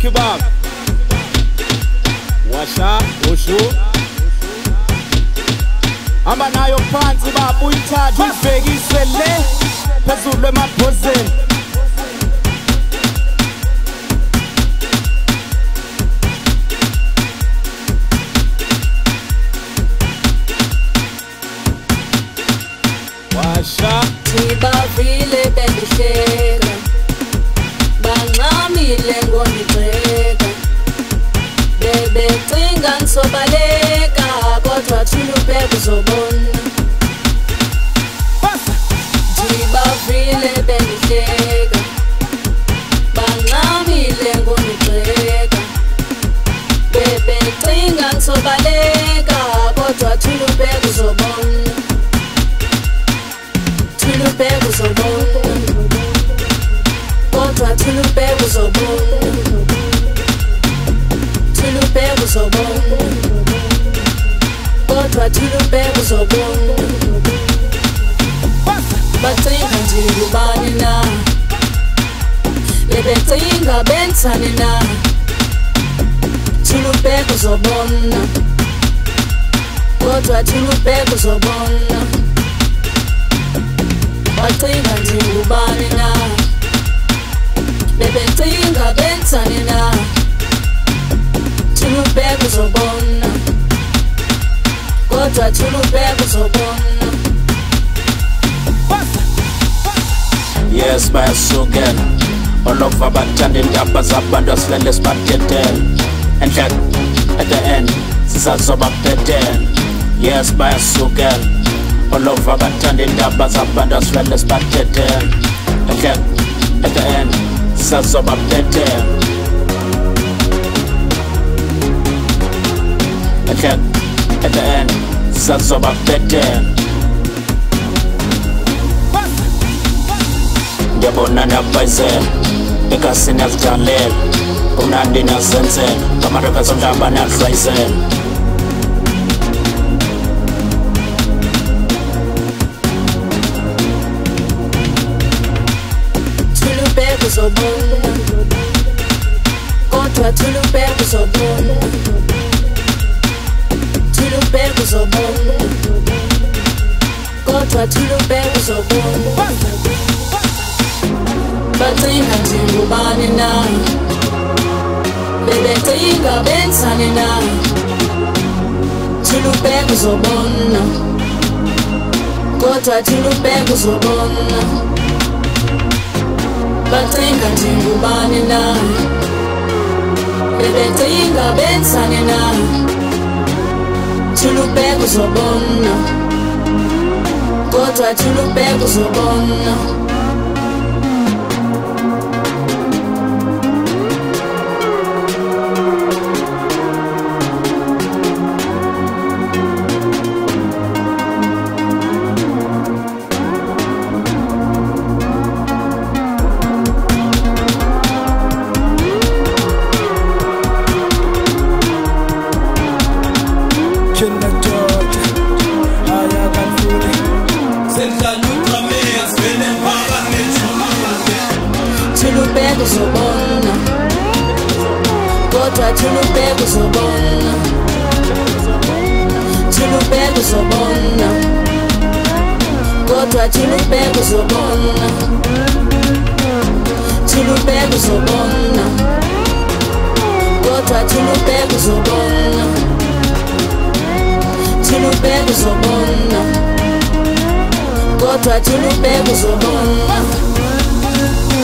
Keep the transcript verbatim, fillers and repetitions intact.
kebab. Washa, osho. Amba nayo phansi babu ithathu ibhekise le phezulu emabhozeni. Washa Sibavile bengihleka Banqamile ngondibheka Bebecinga ngisobaleka kodwa thina ubheka uzobona Sibavile bengihleka Banqamile ngondibheka Bebecinga ngisobaleka kodwa thina ubheka uzobona Tulubheka uzobona Kodwa tulubheka uzobona Tulubheka uzobona Kodwa tulubheka uzobona Bacinga nje ubani na Bebecinga bensani na Tulubheka uzobona Kodwa tulubheka uzobona Bacinga nje ubani na Bebecinga bensani na Tulubheka uzobona Kodwa tulubheka uzobona Yes bayasukela Olova bathanda indaba zabantu asilele sibadedele Enhle at the end sisazoba kudedele Yes bayasukela Olova bathanda indaba zabantu asilele sibadedele Enhle at the end sisazoba kudedele Enhle at the end sisazoba kudedele Ngiyabona niyabhayizela Ikasi niyazidlalela Kumnandi niyazenzela Kamareka somhlaba niyadlwayizela Tulubheka uzobona Kodwa tulubheka uzobona Tulubheka uzobona Kodwa tulubheka uzobona Bacinga nje ubani na Bebecinga bensani na Tulubheka uzobona Kodwa tulubheka uzobona Bacinga nje ubani na Bebecinga bensani na Tulubheka uzobona Kodwa tulubheka uzobona Tulubheka uzobona Kodwa tulubheka uzobona Tulubheka uzobona Kodwa tulubheka uzobona Tulubheka uzobona Kodwa tulubheka uzobona Tulubheka uzobona Kodwa tulubheka uzobona